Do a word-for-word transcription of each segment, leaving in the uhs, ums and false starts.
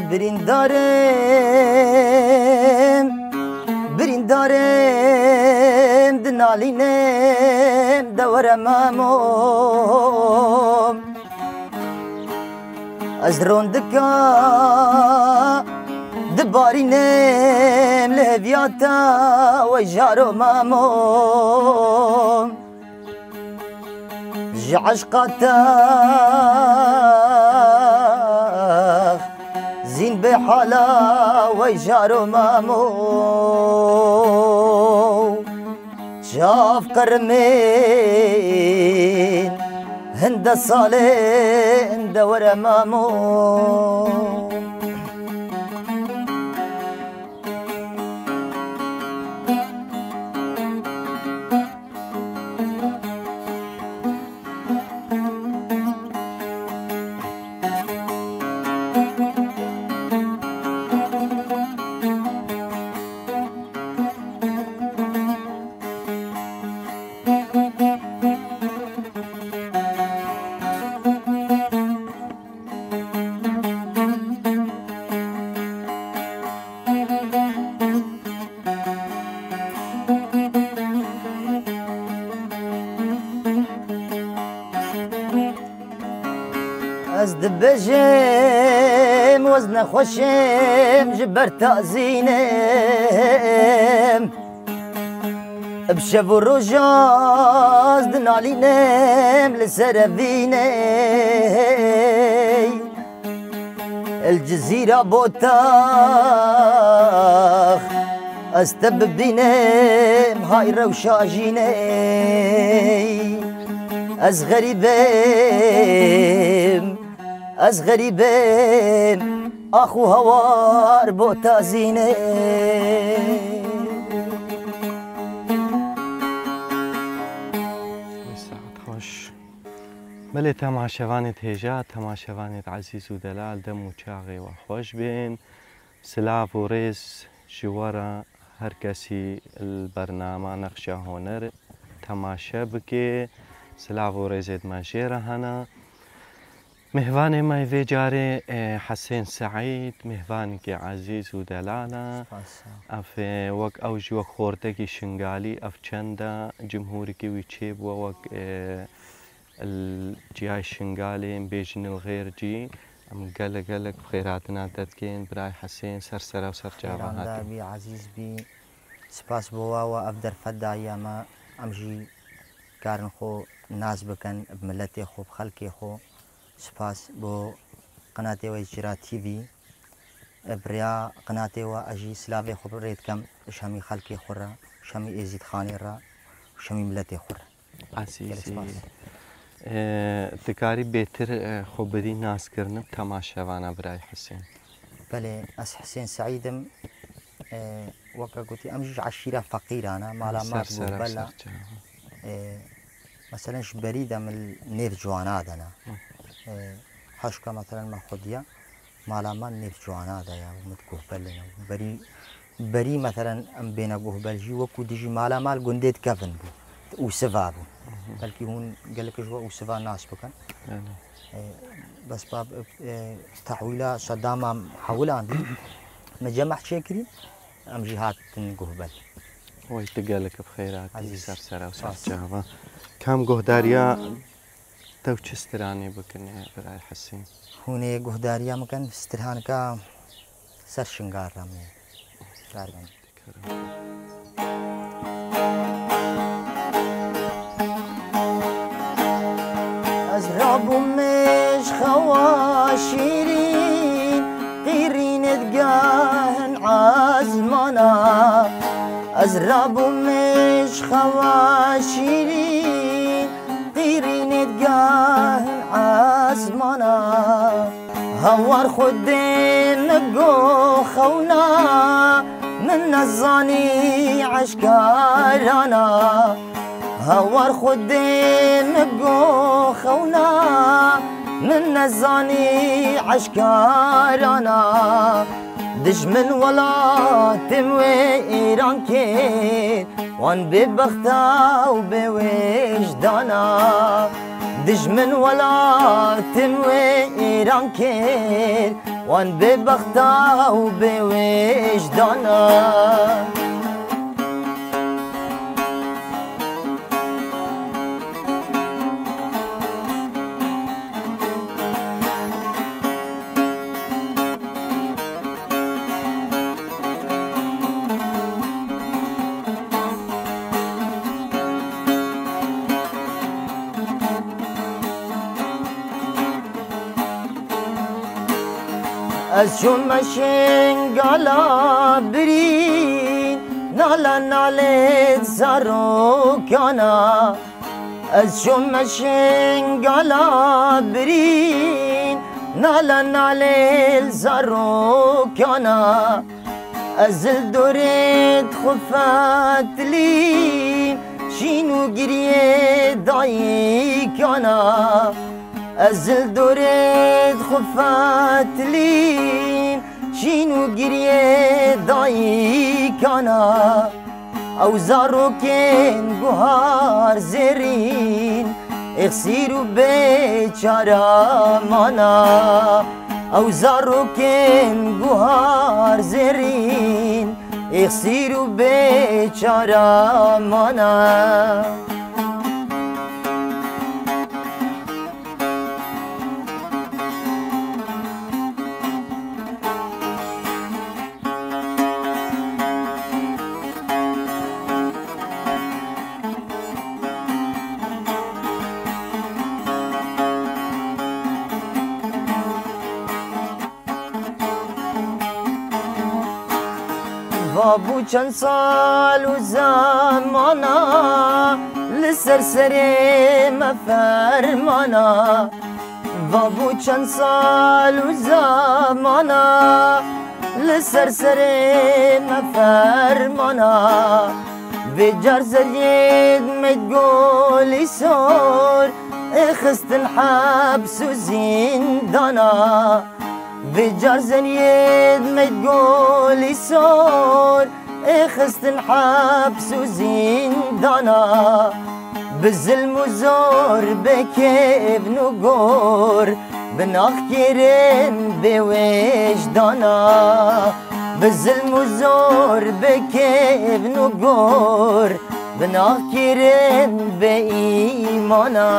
برندارم برندارم دنالینم دورم امام از روندکا دبارینم لهویاتا و جارو مامام جعشقاتا زين بحالا ويجارو مامو شاف قرمين هند صالين دور مامو از دبجم وزن خوشم جبر تأزينم بشب الرجاز دنالينم لسربيني الجزيرة بوتاخ استببينم هاي روشاجيني از غريبم از غريبم اخو هوار بو تازينه ساعت خوش بله تماشوانت هجا تماشوانت عزیز و دلال دم و چاقی و خوش بین سلاف و ریز جوارا هر کسی البرنامه نقشه هنر تماشا بکه سلاف و ریزت ماشیره هنا مهوان ما في جاري حسين سعيد مهوانك عزيز ودلالة اف وق اوج وق خورتك شنغالي اف چندا جمهورك ويتشيب وق الجهاز الشنغالي بيجن الغير جي ام قال قالك بخيراتنا تتكين براي حسين سرسرة وسرجابة هاتي بي عزيز بي سباس بوا وافدر فدا اياما امجي كارن خو ناس بكن بملتي خو بخلقي خو سپاس بو قناتي ويجرا تي في بريا قناتي واجي سلافي خبريت كم شامي خلقي خورا شامي ازيد خاني را شامي ملتي خورا عزيزي تكاري بيتر خبري ناس كرنم تماشاوانا براي حسين بله اس حسين سعيدم وكا قلتي امجي عشيرة فقيرة انا مالا ما بلا مثلا بريدة من نيف جوانات انا حشكا مثلا ما خديا مالا ما نيف جوانات يا متكوه بلنا بري بري مثلا ام بين جوه بلجي وكو ديجي مالا مال قنديت كفن بو وسفابو بلكي هون قال لك جوا وسفا ناس بكن بس باب تحويله صدام حول عندي ما جمعت شكري ام جهات جوه بل وي تقالك بخيرات سرسرة وسرجابة كم جهداريا تو چه استراني بكن براي حسين هوني جهداريا مكان استرهان كا سر شنگار رامي رارغان ازرابو مش خواشيرين غيرين تقاهن عزمنا ازرابو مش خواشيرين غيرين تقاهن عزمنا هوار خدين نقو خونا من الظاني عشكارنا هوار خدين نقو خونا من الظاني عشكارنا دجمن ولا تموي إيران كين وان ببختا وبوجدانا دجمن ولاتم ویران کرد وان ببختا و بوجدانا از شمشین گالا برین نالا نالت زاروکانا از شمشین گالا برین نالا نالت زاروکانا از دورت خفت لین شینو گریه دایی کانا از دورت خفت لین شینو گریه دایی کانا او زاروکن گوهار زرین اخسیرو بیچارا مانا او زاروکن گوهار زرین اخسیرو بیچارا مانا بابو چند سال و زمانا لسر سری مفرمانا بابو چند سال و زمانا لسر سری مفرمانا بجار زرید متقولي سور اخست الحبس و زندانا بجار زنيد ما تقولي سور اخست الحبس وزندانا بالظلم وزور بكيف نقور بنخكرن بوجدانا بالظلم وزور بكيف نقور بنخكرن بإيمانا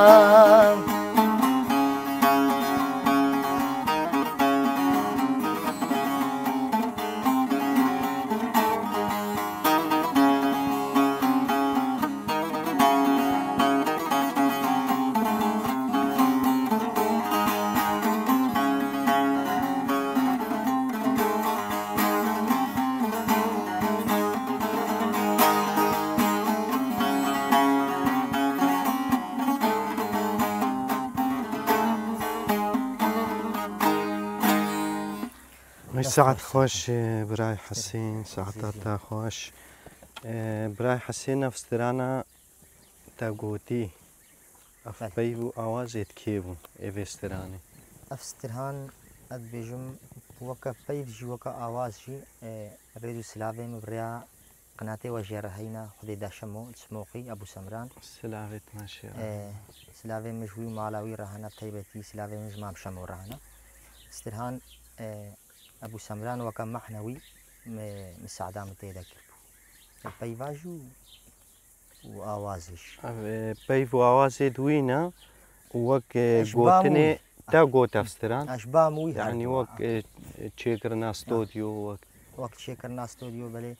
ساعت خوش برای حسین ساعت تا خوش برای حسین افسترانا تا گوتی افبی و آوازت کی بون افسترانی افستران اد بیجم وکا پیف جی وکا آواز جی ریدو سلاوی مبریا قناته وجه رهینا خودی داشمو سموقی ابو سمران سلاوت ماشي سلاوی مجوی مالاوی رهانا تایبتی سلاوی مجمع شمو رهانا استرهان ابو سمران وكان محنوي مساعدة تذكر بيفاجو وآوازش بيف وآوازي دوينا وك قوتني تا قوت أفستران أشباه موي يعني وك تشيكرنا استوديو وك وك تشيكرنا استوديو بلي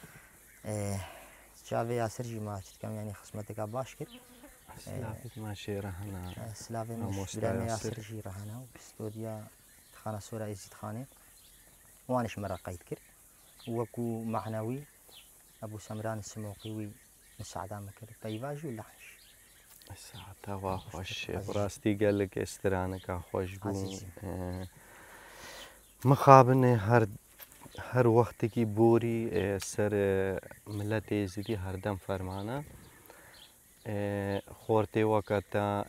شافي ياسرجي ما كم يعني خصمتك باش كده سلافت ماشي رهنا سلافي مش برامي ياسرجي رهنا باستوديو خانة سورة يزيد خانة وانش مرة قيد كر وكو معنوي أبو سمران السموقي مساعدة مكر بيواجو لحش الساعة توا خوش براستي قال لك استرانك خوش بون مخابن هر هر وقت کی بوری سر ملت زدی هر دم فرمانه خورته وقتا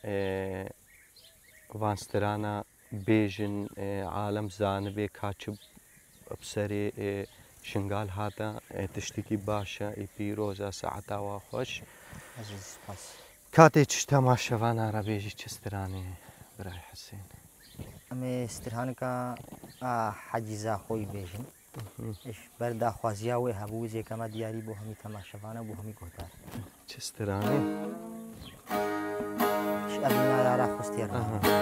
وانسترانا بیجن عالم زانبه کاچب بسری شنگال هاتا تشتکی باشا ای پیروزا ساعتا و خوش عزیز پاس کاتێ چ تەماشەوان ئارەبێژی چسترانێ برای حەسێن ئەمێ سترهانەکە حەجیزا خۆی بێژن بەرداخوازیا وێ هەبوو زێکەمە دیاری بۆ هەمی تەماشەوانە بۆ هەمی گۆتار چسترانێ ئەبینارا خوستێڕ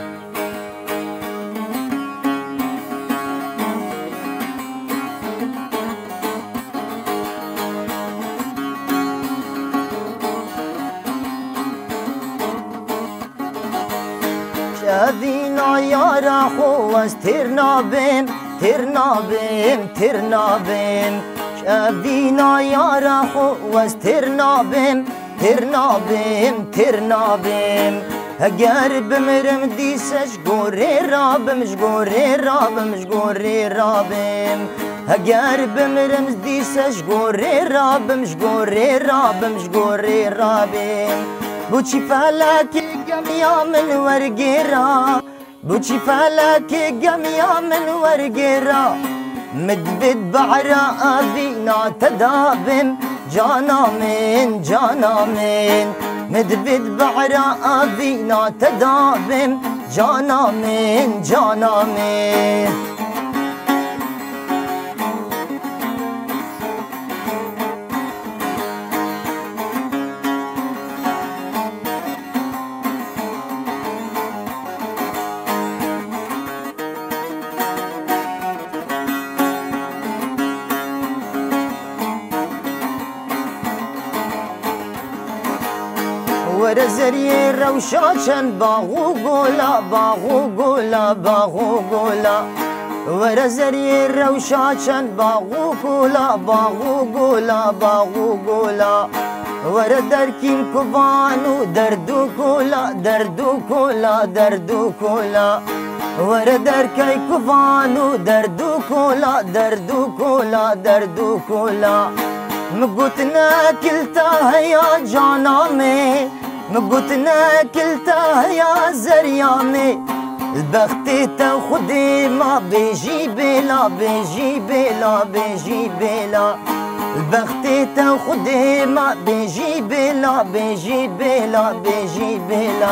شەڤینا یارە خۆوەز تێر نابێم تێر نابێم تێر نابێم شەڤینا یارە خۆوەز تێر نابێم تێر نابێم تێر نابێم ئەگەر بمرم دیسەش گۆرێ رابم ژگۆرێ رابم ژگۆرێ رابم ئەگەر بمرم دیسەش گۆرێ رابم ژگۆرێ رابم ژگۆرێ رابم بۆچی فەلەکی گەمیا من وەرگێرا بۆچی فەلەکی گەمیا من وەرگێرا مدبت بەعرە ئەڤی ناتەدابم جانا من جانا من مدبت بەعرە ئەڤی ناتەدابم جانا من جانا من وەرە زەریێ ڕەوشا چەند باغ و گۆلا باغ و گۆلا باغ و گۆلا وەرە زەریێ ڕەوشا چەند باغ و گۆلا باغ و گۆلا باغ و گۆلا وەرە دەرکین کوڤان و دەرد و کۆلا دەرد و کۆلا دەرد و کۆلا وەرە دەرکەی کوڤان و دەرد و کۆلا دەرد و کۆلا دەرد و کۆلا مگوتنە کلتا هەیە جانا مێ مگوتنە کلتا هەیە زەریا مێ البەختێ تە خودێ ما بێژی بێلا بێژی بێلا بێژی بێلا البەختێ تە خودێ ما بێژی بێلا بێژی بێلا بێژی بێلا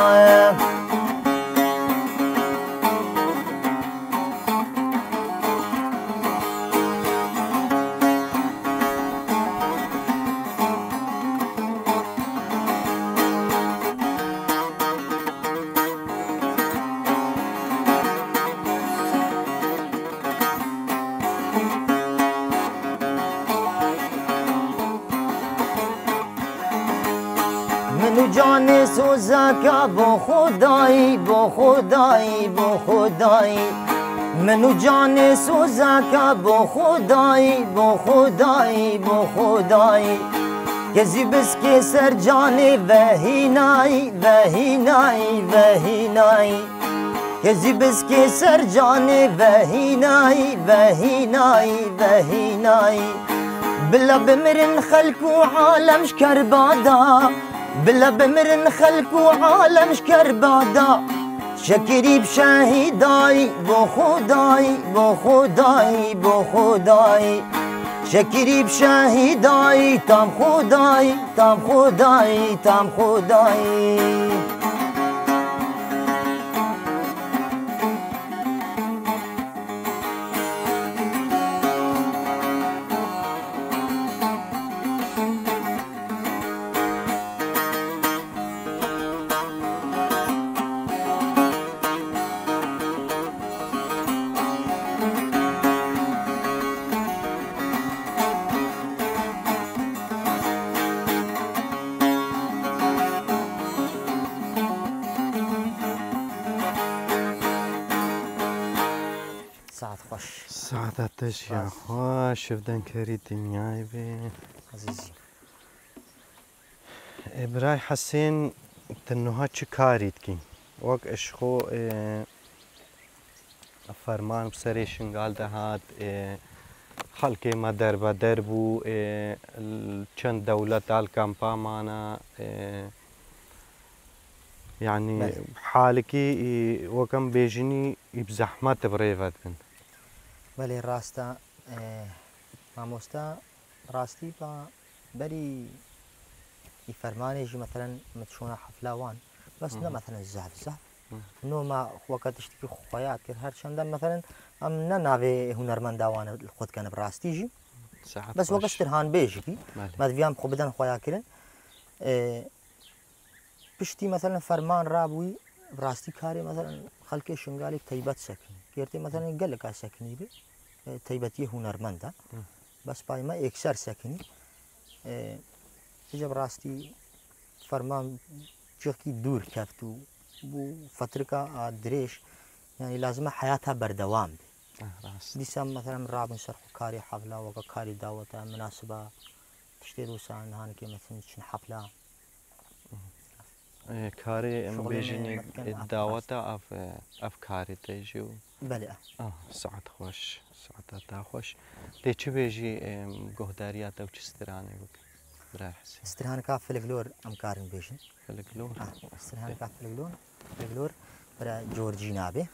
منو جان سوزاکا بۆ خودایی بۆ خودایی بۆ خودایی منو جان سوزاکا بۆ خودایی بۆ خودایی بۆ خودایی کەزی بسکێ سەر جانێ بەهینایی بەهینایی بەهینایی کەزی بسکێ سەر جانێ بەهینایی بەهینایی بەهینایی بلا بمرن خەلک و عالەمش کەربادا بلا بمرن خەلک و عالەمش کەربادا شەکری بشەهیدایی بۆ خودایی بۆ خودایی بۆ خودایی شەکری بشەهیدایی تام خودایی تام خودایی تام خودایی ساعت خۆش سعادەتەش یاخوا شەودەنکەری دنیای بێ عزیزی برای حەسێن تەنها چ کاریتکین وەک ئەشخۆ فەرمان سەرێ شنگال دەهات خەڵکێ مە دەربەدەر بوو چەند دەولەت ئالکامپامانە یعنی حالکی وەکەم بێژنی بزەحمەت بڕێڤەت بن بەڵێ ڕاستە مامۆستا ڕاستی بە بەری يفرمانيجي مثلا متشونا حفلة وان بس لا مثلا الزهف الزهف نو ما وقت تشتكي خويات كر هر چندان مثلا ام نه ناوی هنرمنداوان خود کنه براستیجی بس وقت استرهان بیجی کی ما دویام خوب بدن خویا کرن پشتی مثلا فرمان رابوی براستی کاری مثلا خلک شنگالی تیبت سکنی کیرتی مثلا گل کا سکنی بی تیبتی هنرمندا بس پای ما اکثر سکنی اجا براستی فرمان چکی دور کفتو بو فترة دريش يعني لازم حياتها بردوام دي سام مثلا رابن سرخ كاري حفلة وكا كاري دعوة مناسبة تشتري وسان هان كي مثلا شن حفلة كاري ام بيجيني الدعوة اف اف كاري تيجي بله اه ساعت خوش ساعت تا خوش دي چه بيجي گهداريات او چستراني بك براحسي استرهان كاف فلكلور ام كارن بيجن فلكلور اه استرهان كاف فلكلور فلكلور برا جورجينا به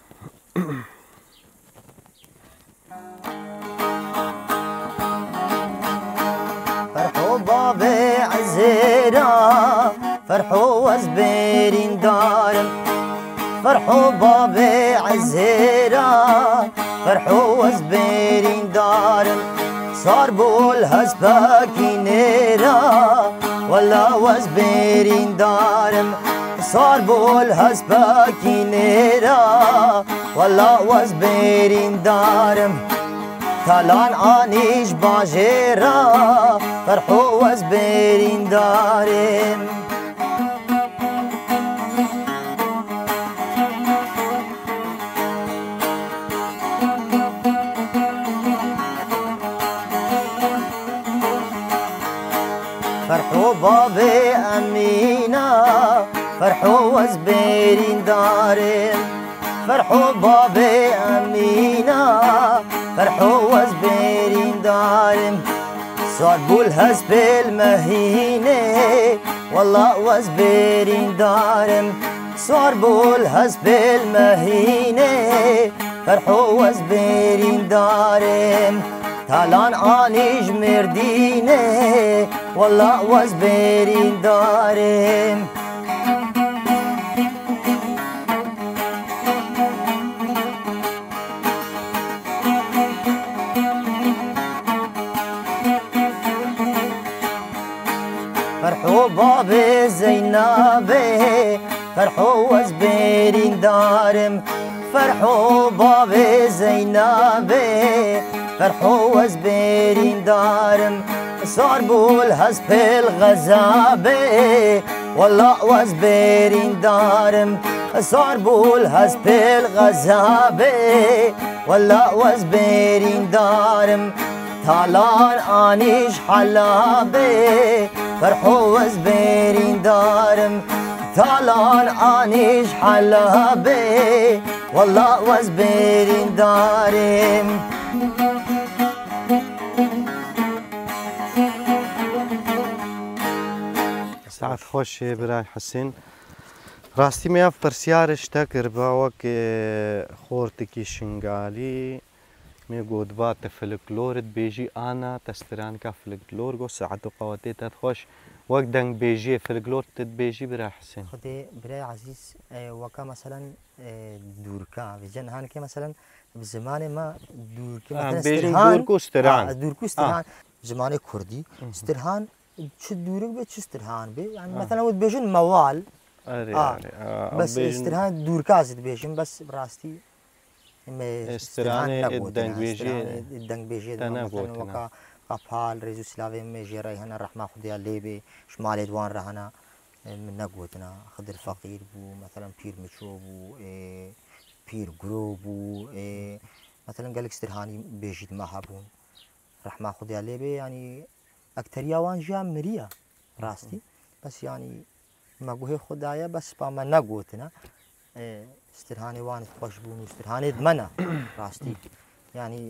فرحوا بابي عزيرا فرحوا وزبيرين دارم فرحوا بابي عزيرا فرحوا وزبيرين دارم صار بول هسباكي نيرا ولا وزبيرين دارم صار بول هسباكي نيرا ولا وزبيرين دارم تالان آنيش باجيرا فرحوا وزبيرين دارم فرحوا بابي أمينة فرحوا وزبيرين دارم فرحوا بابي أمينة فرحوا وزبيرين دارم صار بولهز بالمهينة والله وزبيرين دارم صار بولهز بالمهينة فرحوا وزبيرين دارم تالان آنيج مردينة والله وزبيرين دارم فرحوا بابي زينابي فرحوا وزبيرين دارم فرحوا بابي زينابي فرحوا وزبيرين دارم صار بولهز بالغزابي والله وزبيرين دارم صار بولهز بالغزابي والله وزبيرين دارم تالان آنيش حلابي فرحوا وزبيرين دارم تالان آنيش حلابي والله وزبيرين دارم ساعت خوش برای حسین راستی میاف پرسیارش تکر باوک خورتکی شنگالی می گودبات فلکلورت بیجی آنا تستران کا فلکلور گو ساعت قواتي تدخوش وقت دنگ بیجی فلکلور تد بیجی برای حسین خدي برای عزیز وكا مثلا دوركا في جن هان كي مثلا بزمان ما دوركا مثلا استرهان دوركو استرهان آه دوركو استرهان زمان كردي استرهان شو دورك بيت شو استرهان بي يعني مثلا ود بيجن موال آه. آه. بس استرهان دوركا زد بيجن بس براستي استرهان الدنگ بیجی الدنگ بیجی مثلا وكا قفال ريزو سلاوي ميجي رايحنا الرحمة خديا ليبي شمال دوان رهنا من نقوتنا خضر فقير بو مثلا بير مشو بو إيه بير جرو بو إيه مثلا قالك استرهاني بيجيد ما هابون رحمة خديا ليبي يعني أكتريا وان جا مريا راستي بس يعني ما جوه خدايا بس باما نقوتنا إيه استرهاني وان خوش بون استرهاني دمنا راستي يعني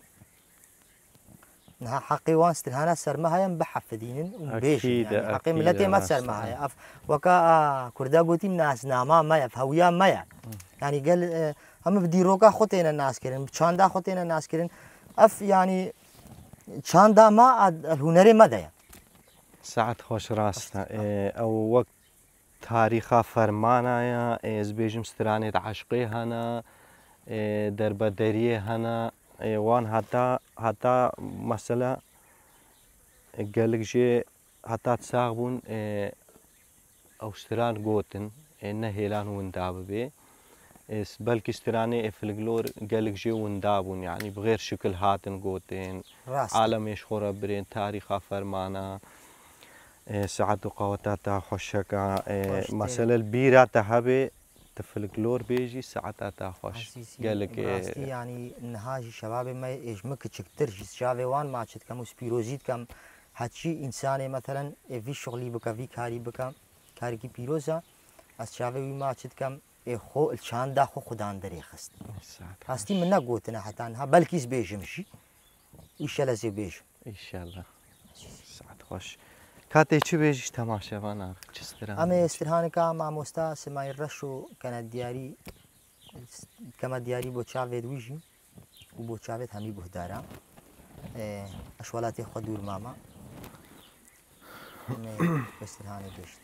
نها حقي وان استرهانا سرمها يم بحفدين وبيجي يعني حقي ملتي ما سرمها أف وكا كردا قوتي الناس ناما ما يفهويا ما يعني قال هم بدي روكا خطينا الناس كرين بشاندا خطينا الناس كرين أف يعني شاندا ما الهنري ما ده سعد خوش راستە ئەو وەک تاریخا فەرمانایە ئێز بێژم سترانێت عاشقێ هەنا دەربەدەریێ هەنا وان هەتا هەتا مەسەلە گەلک ژێ هەتا چاغ بوون ئەو ستران گوتن نەهێلان وندا ببێ بەلکی سترانێ ئێفلگلۆر گەلک ژێ وندا بوون یعنی بغێر شکل هاتن گوتێن عالەمێش خۆرە برێن تاریخا فەرمانە سعد و قەوەتا تا خۆشەکە مەسەلە بیراتە هەبێ تفلگلۆر بێژی سعەتا تا خۆش گەلک ینی نهاژی شەبابێ مە ئێژمە کچکترژی چاوێ وان ماچت کەم و سپیرۆزیت کەم هەچی ئینسانێ مەتەرەن ئێڤی شغلی بکە ڤی کاری بکە کارێکی پیرۆزە ئەس چاوێ وی ماچت کەم خۆ چاندا خۆ خوددان دەرێ خست هەستی من نەگوتنە هەتانها بەلکیس بێژمشی ئیشە لە زێ بێژم ئیشەڵە سعد خۆش کاتێ چی بێژیش تەماشەوانە ئەمێ ئێسترهانەکە مامۆستا سمای ڕەش و کەنە دیاری کەمە دیاری بۆ چاوێت ویژی و بۆ چاوێت هەمی گوهدارە ئەشوەڵاتی خۆ دوور مامە ئێسترهانە گەشت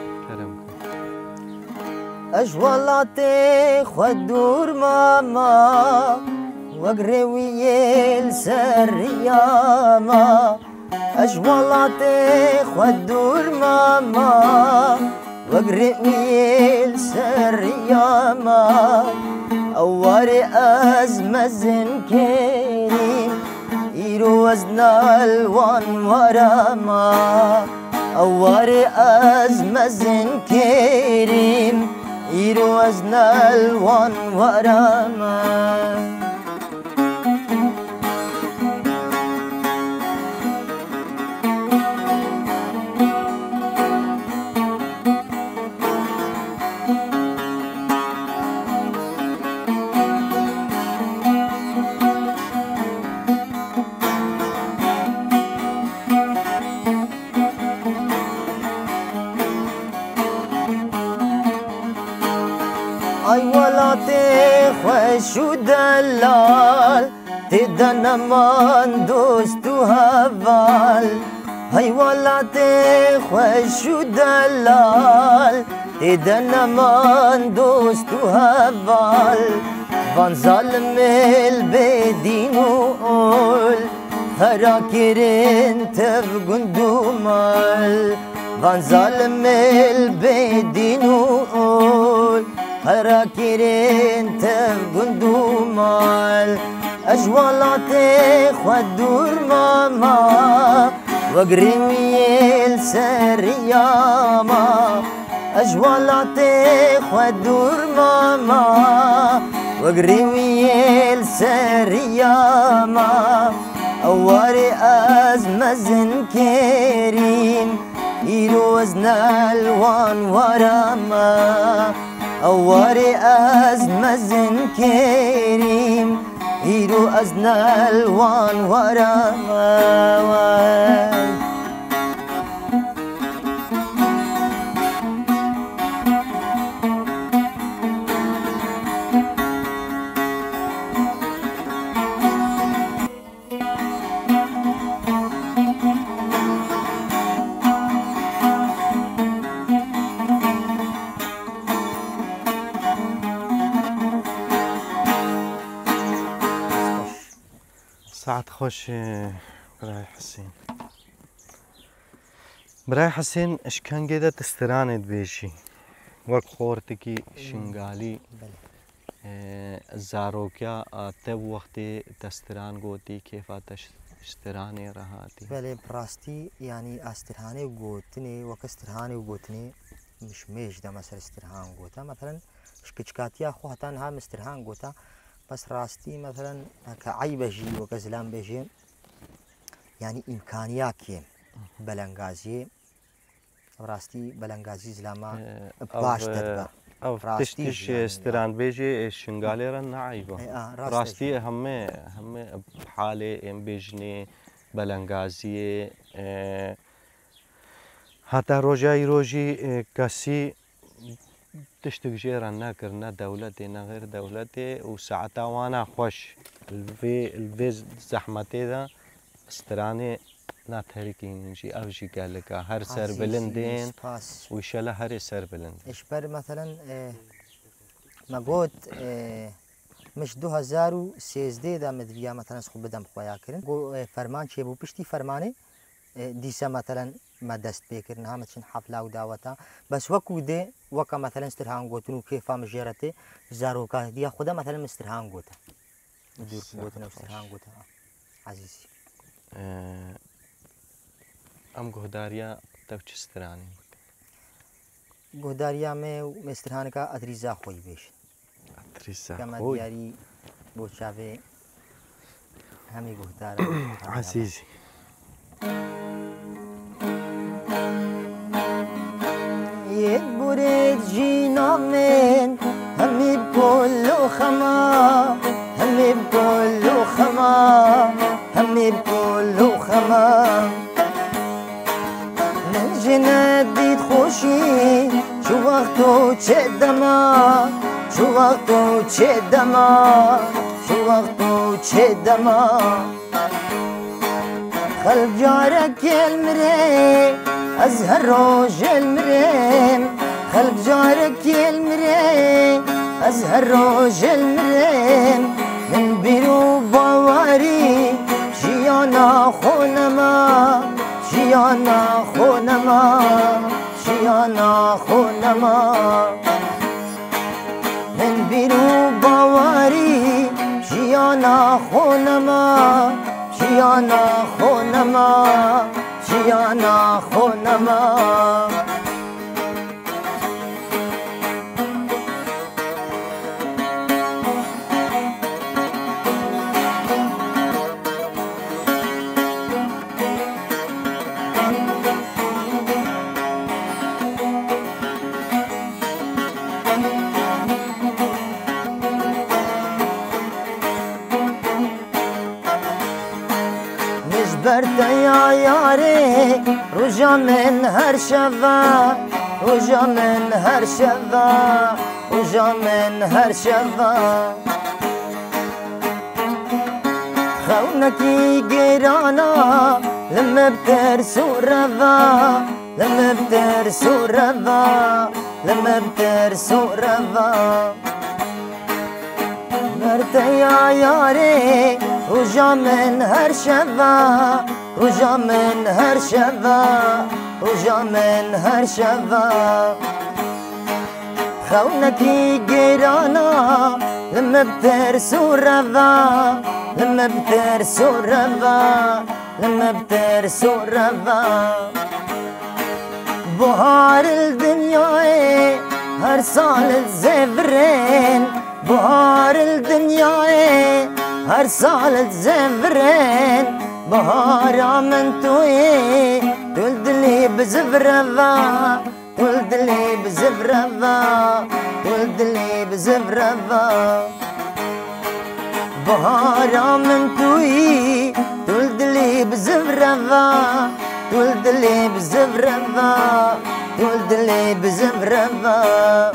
ئەژوەڵاتێ خۆ دوور مامە وەک ڕێویێل سەریامە ئەژوەڵاتێ خۆ دوور مامە وەک ڕێویێل سەریامە ئەو وارێ ئەز مەزن کێریم ئیرۆ وەزنەڵوان وەرەمە ئەو وارێ ئەز مەزن کێریم ئیرۆ وەزنەڵوان وەرەمە ئای وڵاتێ خۆش و دەلال تێدا نەمان دۆست و هەڤال ئەی وڵاتێ خۆش و دەلال تێدا نەمان دۆست و هەڤال ڤان زاڵمێل بێدین و ئۆل خەراکرێن تەڤ گوند و مەل ڤان زاڵمێل بێدین و ئۆل خەراکرێن تەڤ گوند و مەل ئەژوەڵاتێ خۆ دوور مامە وەک ڕێویێل سەریامە ئەژوەڵاتێ خۆ دوور مامە وەک ڕێویێل سەریامە ئەو وارێ ئەز مەزن کێریم ئیرۆ وەزنەڵوان وەرەمە ئەو وارێ ئەز مەزن کێریم ئیرۆ ئەزنەڵوان وەرەمە سعد خۆش برای حسین برای حسین شکەنگێدە دەسترانێت بێژی وەک خۆرتێکی شنگالی زارۆکیا تە وەختێ دەستران گوتی کێفاتە شترانێ ڕەهاتی بەێ ڕاستی ینی ئاسترهانێ و گوتنێ وەکە سترهانێ و گوتنێ مشمێژ دەمە سەر سترهان گوتە مەثلەن شکچکاتیا خۆ هەتان ها مسترهان گوتە بەس ڕاستی مەثلەن کە عیبەژی وەکە زلام بێژێ ینی ئیمکانیاکێ بەلەنگازیێ ڕاستی بەلەنگازی زلامە باش دەرگا ئەو تشتیش ستران بێژێ شنگالێرە نعیبە ڕاستی هەمێ هەمێ حالێ ئێم بێژنێ بەلەنگازیێ هەتا ڕۆژایی ڕۆژی کەسی تشتێک ژێران ناکردە دەولەتێ نەغێر دەولەتێ و سەعەتاوانە خۆش vê zehmetê de stranê ناتركين جي أو جي قال لك هر سر بلندين ويشلا هر سر بلند إيش بر مثلا اه ما قلت اه مش دو هزار و سیزده دا مدریا مثلا خوب بدم خوایا کردن گو فرمان چه بو پشتی فرمانه دیسا مثلا ما دست بکردن هم چن حفله و دعوتا بس وکو ده وکا مثلا استرهان گوتن و کیفا مجرته زاروکا دیا خدا مثلا مسترهان گوتا دور گوتن و استرهان گوتا عزیزی ام گهداریا تو چسترانی گهداریا میں مسترهان کا ادریزا خوی بیش ادریزا كما خوی دياري بوشافي همي قهدار عزيزي يبرد جينا من همي بكل خما همي بكل خما همي بكل خما من جنادي خوشي شو وقتو تشدما شو وقتو تشدما شو وقتو تشدما خلق جارك المري أزهر روج المريم خلق جارك المري أزهر روج المريم من بيرو بواري جيانا خونما جيانا خونما جيانا خونما من بيرو بواري جيانا خونما جيانا خونما جيانا خونما برت يا ياري رجع من هر شفا رجع من هر شفا رجع من هر شفا خونكي قرانا لما بترسو رفا لما بترسو رفا لما بترسو رفا برت يا ياري رجع من هر شفا رجع من هر شفا رجع من هر شفا خونكي قرانا لما بترسو رفا لما بترسو رفا لما بترسو رفا بهار الدنيا هر سال الزفرين بهار الدنيا هر سال زفرين بهار من توي تولد لي بزفرفا تولد لي بزفرفا تولد لي بزفرفا بهار من توي تولد لي بزفرفا تولد لي بزفرفا تولد لي بزفرفا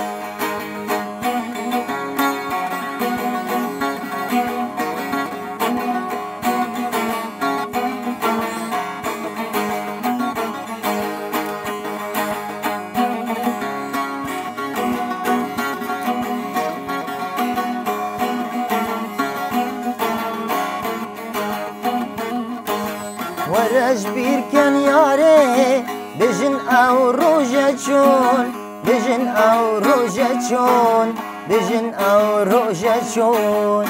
ورج بير كان ياري بجن او روجتشون بجن او روجتشون بجن او روجتشون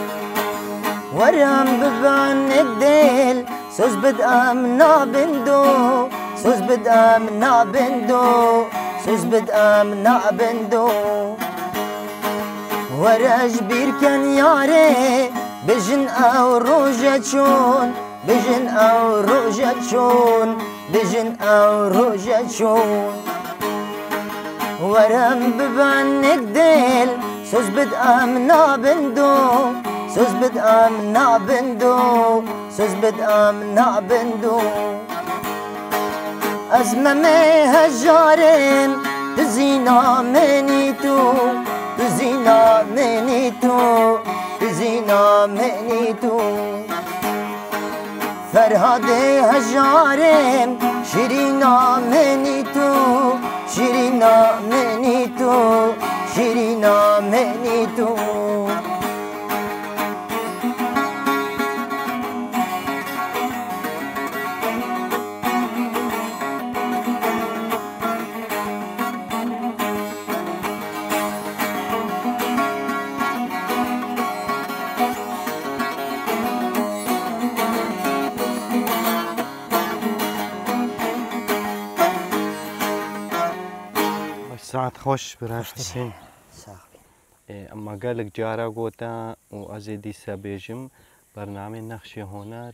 ورم ببان الديل سوز بد امنا بندو سوز بد امنا بندو سوز بد امنا بندو ورج بير كان ياري بجن او روجتشون بجن او روجتشون بجن او روجتشون ورم ببانك ديل سوز بد امنا بندو سوز بد امنا بندو سوز بد امنا بندو ازممي هجارين تزينا مني تو تزينا مني تو تزينا مني تو فرهاد هجارم شیرینا منی تو شیرینا منی تو شیرینا منی تو ساعت خوش برای حسین ساخبی اما قالك جارا قوتا وأزيدي سابيجم برنامج نقش هنر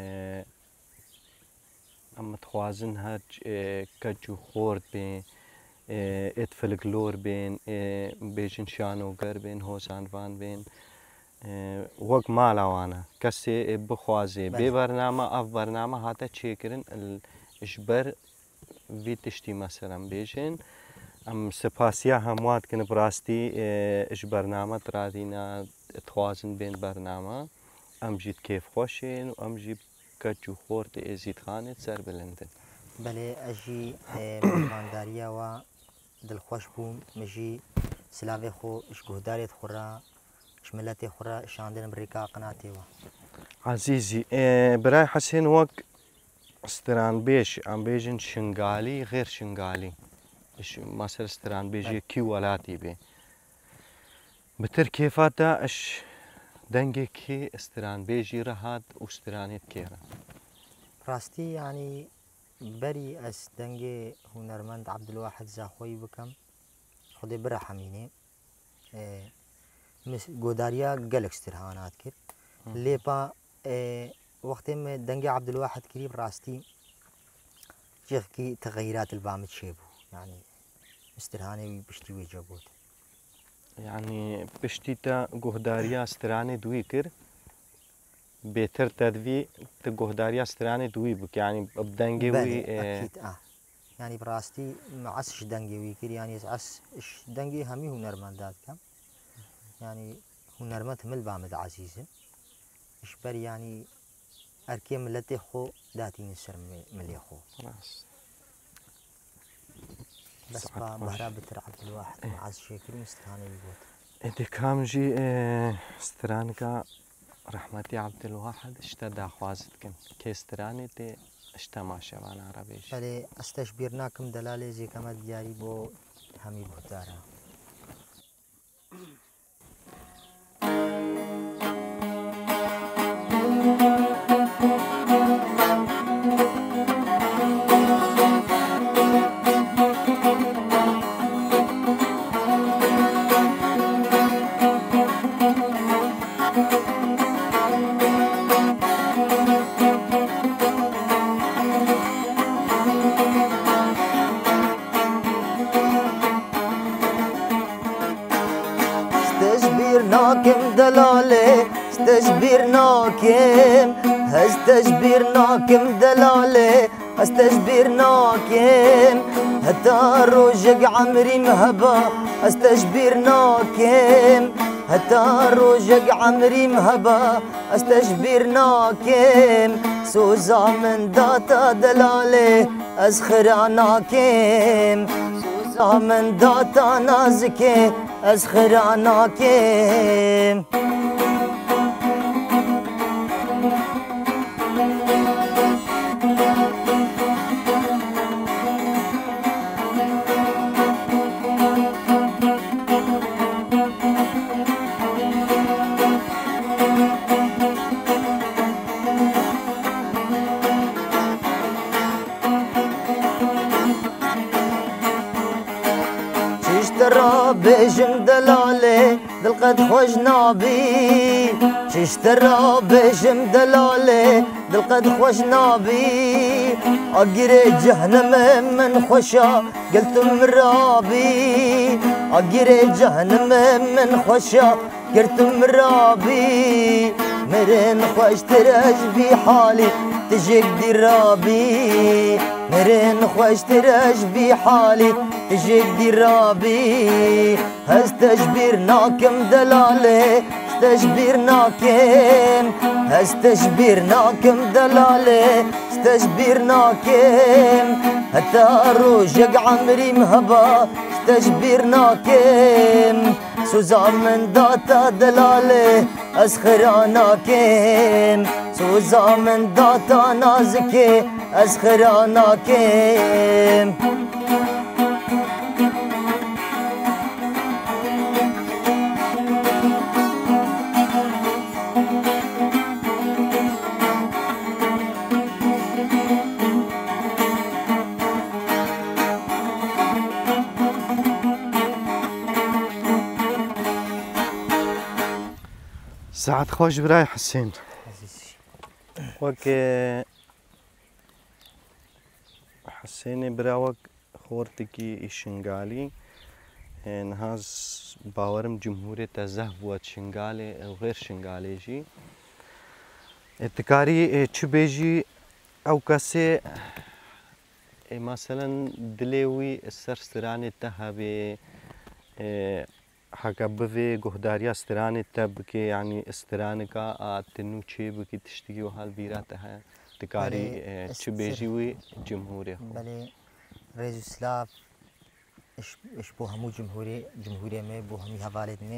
اما تخوازن هر كجو خورد بين اتفل كلور بين بيجن شانو قر بين هوسان فان بين وق مالا وانا كسي بخوازي بي برنامج اف برنامج هاتا تشيكرن الاشبر في تشتي مثلا بيجن ام سپاسیا هموات کن براستی اش برنامه ترادینا توازن بین برنامه ام جید کیف خوشین و ام جید کجو خورد ازید خانه سر بلندن بله اجی مهمانداریا و دلخوش بوم مجی سلاوی خو اش گهدارت خورا اش ملت خورا شاندن امریکا قناتی و عزیزی برای حسین وق استران بیش ام بیجن شنگالی غیر شنگالی اش مثلا استران بيجي كي ولاتي بي بتر كيفاتا اش دنگي كي استران بيجي رهاد واسترانيت كيرا راستي يعني بري اس دنگي هنرمند عبد الواحد زاخوي بكم خدي برا حميني اه مس گوداريا قلق استرهانات كر ليبا اه وقت ما دنگي عبد الواحد كريم راستي جيخ كي تغيرات البامت شيبو يعني استرهاني بشتي ويجابوت يعني بشتي تا گهداريا استراني دوي كر بهتر تدوي تا گهداريا استراني دوي بك يعني بدنگي وي اه اكيد اه يعني براستي معسش دنگي وي كر يعني عس اش دنگي همي هنرمندات كم يعني هنرمند مل بامد عزيزه اش بر يعني اركي ملتي خو داتي نسر ملي خو راس بس بهرا بتر عبد الواحد معز شكل مستهاني بيقول انت كامجي اه استرانكا رحمتي عبد الواحد اشتدا خوازتكن كي استراني تي اشتما شبان عربيش بله استشبيرناكم دلالي زي كما دياري بو همي بهتارا استجبرناكم دلالي استجبرناكم استجبرناكم دلالي استجبرناكم حتى روجك عمري مهبا استجبرناكم حتى روجك عمري مهبا استجبرناكم سوزا من داتا دلالي ازخراناكم سوزا من داتا نازكي ازخراناكم ترى بجم دلالي دلقد خوش نابي ترى بجم دلالي دلقد خوش نابي اقري جهنم من خوشا قلت مرابي اقري جهنم من خوشا قلت مرابي مرن خوش ترج في حالي تجيك درابي مرن خوش ترج في حالي تجيك درابي استجبرناكم دلالي استجبیر ناکم استجبیر ناکم دلاله استجبیر ناکم حتی روژگ عمری مهبا استجبیر ناکم سوزا من داتا دلاله از خرا ناکم سوزا من داتا نازکه از خرا ناکم ساعت خوش برای حسین وەک حسێنێ برا وەک خۆرتێکی ئیشنگالی نەهاز باوەرم جمهورێتە زەح بووە شنگالێ غێر شنگالێژی ئێتکاری چ بێژی ئەو کەسێ مەسەلەن دلێ وی سەر سترانێتە هەبێ حەکە بڤێ گۆهداریە سترانێتە بکێ یعنی ئسترانەکە ئاتن و چێ بکی تشتگی و هەڵبیراتە هەیە تکاری چ بێژی وی جمهورێ بەێ ڕێز و سلااف اش بۆ هەموو جمهوری جمهورێمێ بۆ هەمی هەواڵێت مێ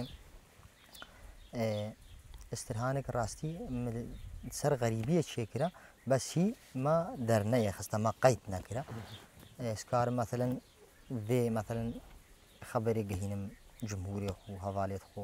ئسترهانێک ڕاستی سەر غەریبیە چێکرا بەسی ما دەرنەیە خستە ما قەیت نەکرا ئێسکار مەثلەن vê مثلا خبرê gihînim cumhurê xwe hevalê xwe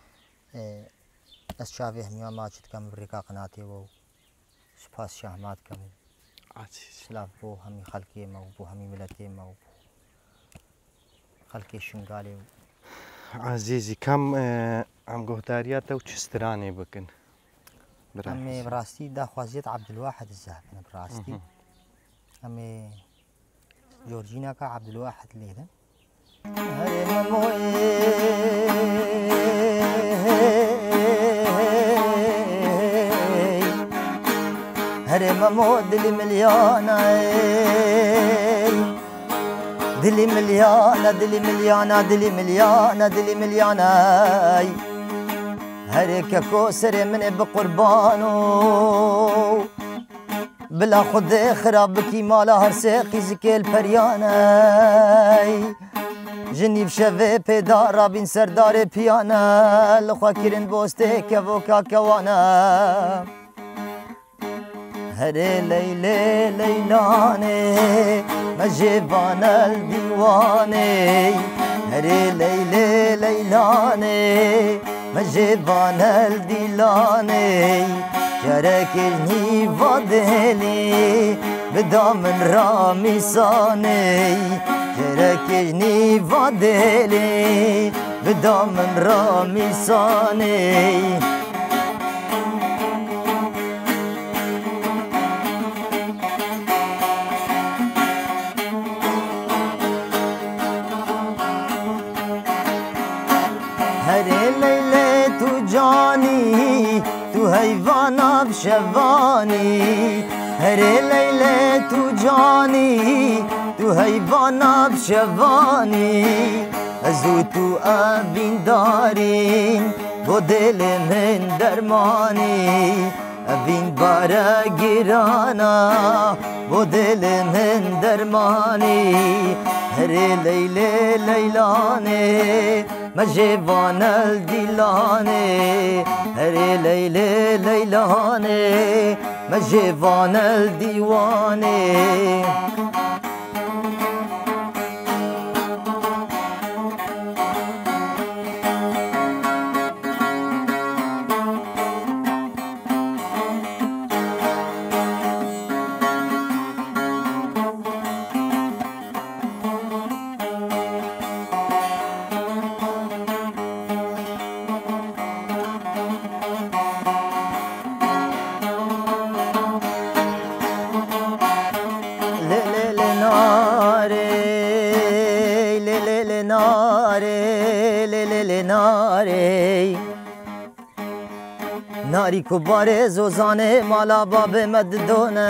ez çavê hemiya maçî dikem bi rêka qenatê we û spas şahmat dikem û silav bo hemî xelkê me û bo hemî miletê me û xelkê şingalê û عزیزی کەم ئەم گۆهداریە te û çi stranê bikin em ê bi rastî daxwaziyet Abdulwahid zehbin bi rastî em ê جورجيناكا عبد الواحد ليلى هري مامو دلي مليانة دلي مليانة دلي مليانة دلي مليانة دلي مليانة هري ككوسر من بقربانو بلا خود خرابكي مالا هر ساقي زكي البرياني جنيب شفي بيدارا بين سردار بيانا لخوا كيرن بوستي كفوكا كوانا هري ليلي ليلاني مجيبانا الديواني هري ليلي ليلاني مجيبانا الديلاني جركني فضلي بدا من رامي صاني جركني فضلي بدا من رامي صاني هري ليلة تجاني تو حیوانا بشوانی هري ليلة تجاني تو حیوانا بشوانی ازو تو آبین دارین بو دل من درمانی آبین بارا گرانا بو دل من درمانی هري ليلة ليلاني مجيبان الديلاني هري ليلة ليلاني مجيبان الديواني ناری کو باره زوزانه مالا باب مددونه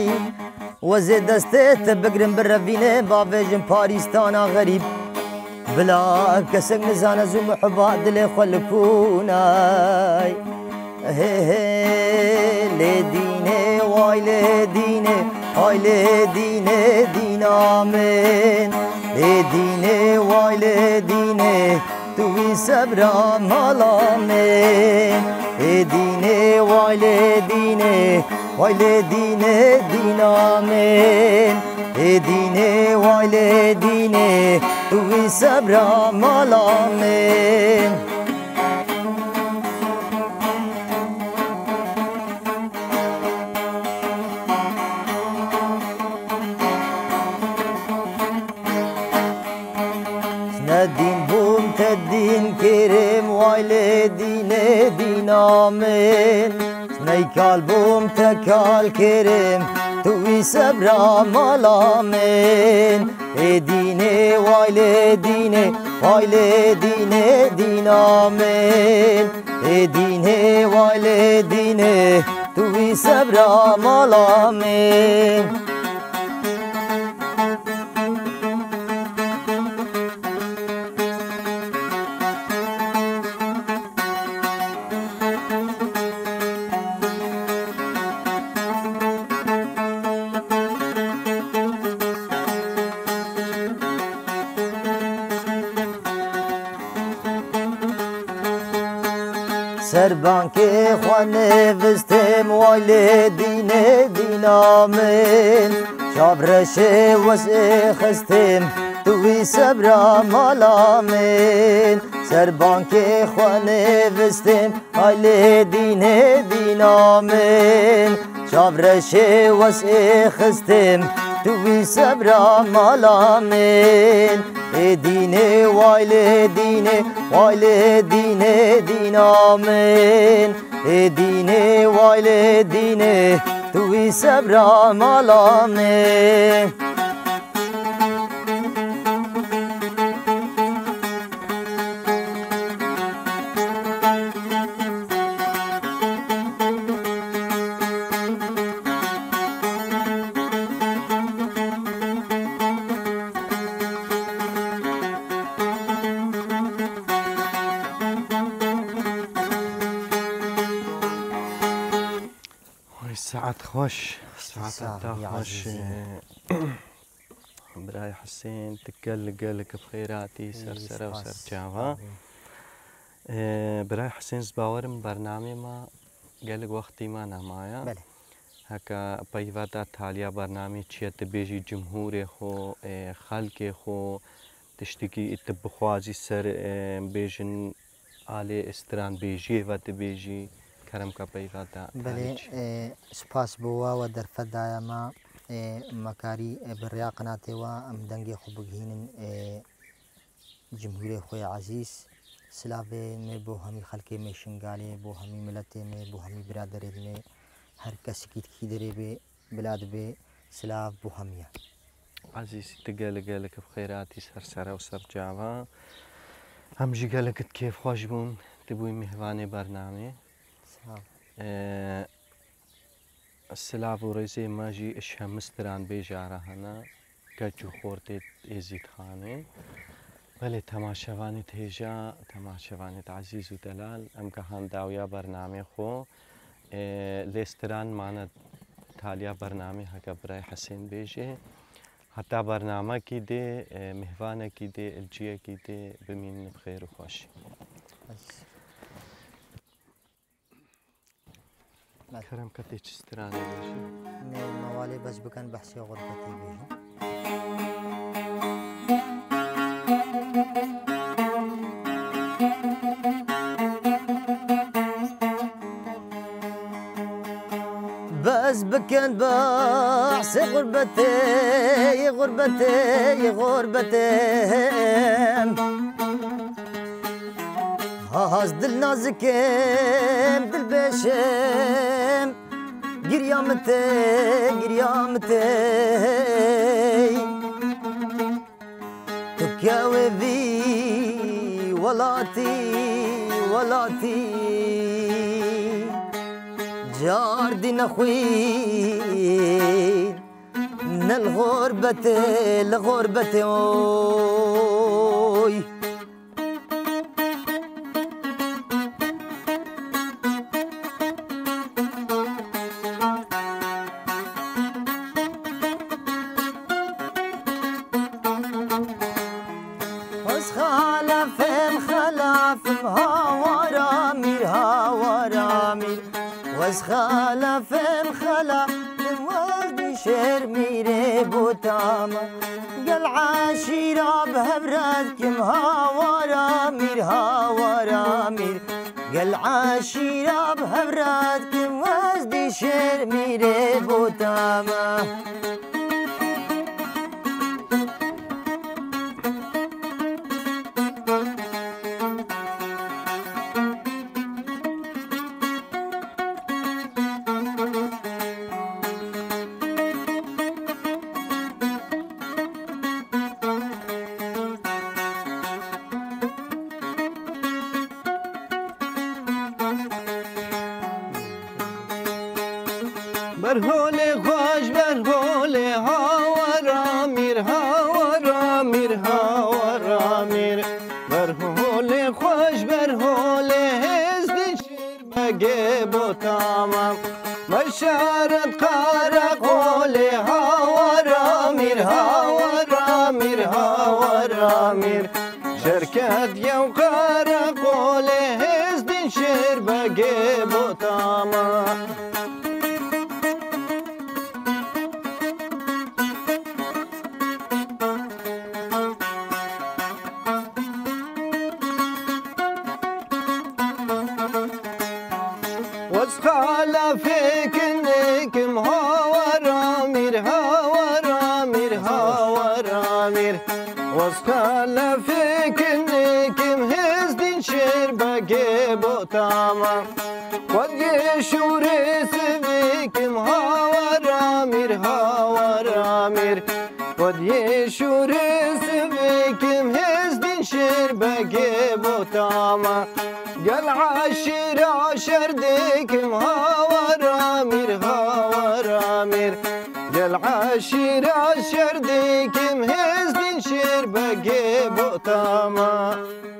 وزه دسته تبگرم بر روینه باویجم پاریستانا غریب بلا كسك نزانة زو محبا دلي خلكوناي هي هي لديني واي لديني واي لديني دينا من لديني واي لديني توي سبرا مالا من لديني واي لديني واي لديني دينا من لديني واي لديني توي سبرا مالا من الدين بوم تدين كريم وايلي ديني دينا من سنيكال بوم تكال كريم توي سبرا مالا من ديني وايلي ديني وايلي ديني دينا من ديني وايلي ديني توي سبرا مالا من سربان که خوانه وستم وايلي ديني دينا من شابرش وسع خستم توي سبرا مالا من سربان که خوانه وستم وايلي ديني دينا من شابرش وسع خستم توي سبرا مالا من ديني وايلي ديني وايلي ديني دينا من ديني وايلي ديني توي سبرا مالا من ساعت خوش ساعت خوش براي حسين تقلق قلق بخيراتي سرسرة وسرجاوة براي حسين زباورم برنامج ما قلق وقتي ما نمايا بله هكا بيواتا تاليا برنامج چيت بيجي جمهور خو خلق خو تشتكي اتبخوازي سر بيجن آلي استران بيجي وات بيجي كرم کا پیواتا بله سپاس بوا و در فدای ما مکاری بریا قناته و ام دنگی خوب بگهین جمهوری خوی عزیز سلاوه می بو همی خلقی می شنگالی بو همی ملت می بو همی برادری می هر کسی کی کی دری به بلاد به سلاو بو همیه عزیز تقال قالك بخيراتي سرسرة وسرجاوة هم جي قالك كيف خوش بون تبوي مهواني برنامج السلاف وريزي ماجي اشها مستران بيجارة هنا كجو خورتي ازيد خاني بله تماشواني تهجا تماشواني عزيز ودلال ام كهان داويا برنامج خو ليستران معنا تاليا برنامج هكا براي حسين بيجي حتى برنامج کی دے مهوانه کی دے الجیه کی دے بمین بخیر و خوش کرم کتی چسترانه بیشی نه موالی بس بکن بحثی غربتی بیشی بس بكن بحث غربتي غربتي غربتي هاز دل نازكم دل بشم قريامتي قريامتي تكاوي ذي ولاتي ولاتي جار دين خوين من الغربة الغربة وز خالف الخلا وزد شير ميري بوتاما قل عاشيرا بهبرد كم هاورا مير هاورا مير قل عاشيرا بهبرد كم وزد شير ميري بوتاما برهول خوش برهول هاورا میر هاورا میر هاورا میر برهول خوش برهول هزد شیر بگه بو تمام بشارت قرقول هاورا میر هاورا میر هاورا میر شرکت یو قرقول هزد شیر بگه بو تمام واسخالا فيك انكم هاورا مير هاورا مير هاورا مير واسخالا فيك انكم هزدين شير بقي بوتاما ودي شوري سبيكم هاورا مير هاورا مير ودي شوري سبيكم هزدين شير بقي بوتاما قل عاشر شردكم هاورا مير هاورا مير قل عاشر شردكم هزدين شير بقي بوتاما